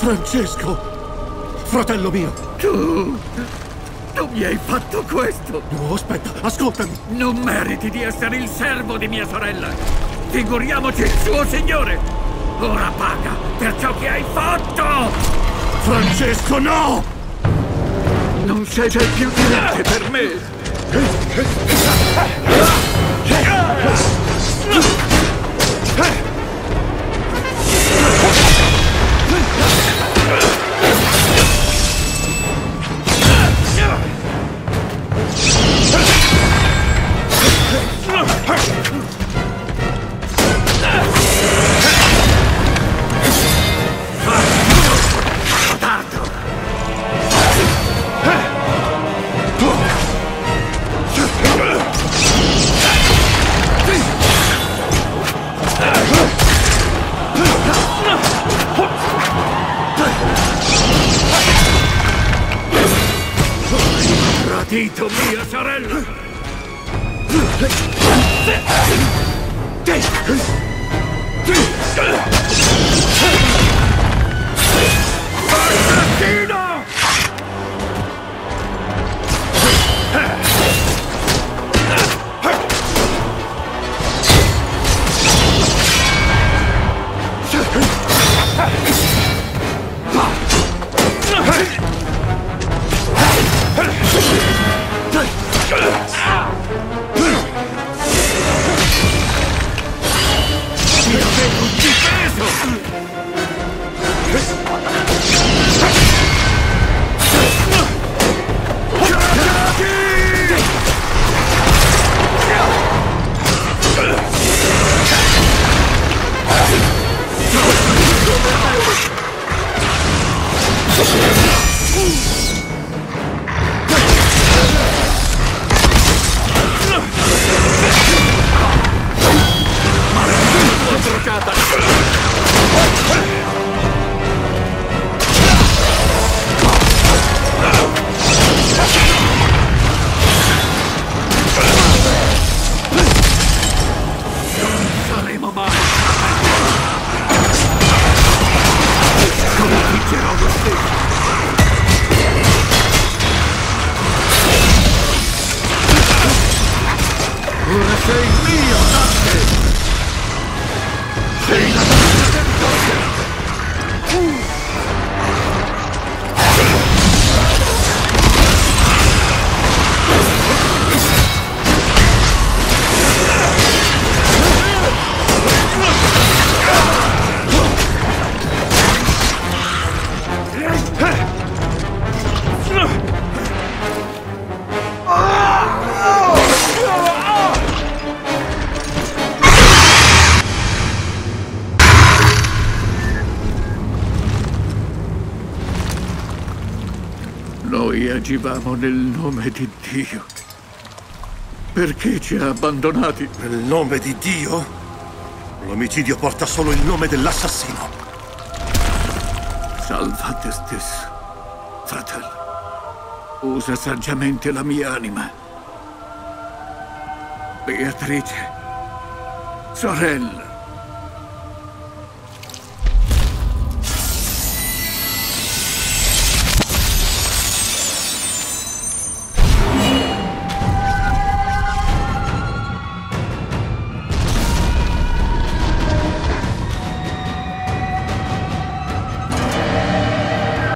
Francesco! Fratello mio! Tu mi hai fatto questo! No, aspetta, ascoltami! Non meriti di essere il servo di mia sorella! Figuriamoci il suo signore! Ora paga per ciò che hai fatto! Francesco, no! Non sei più niente per me! Tradito mia sorella! Assassino! Ora sei mio, Dante! Sei la donna del Dante! Noi agivamo nel nome di Dio. Perché ci ha abbandonati? Nel nome di Dio? L'omicidio porta solo il nome dell'assassino. Salva te stesso, fratello. Usa saggiamente la mia anima. Beatrice, sorella.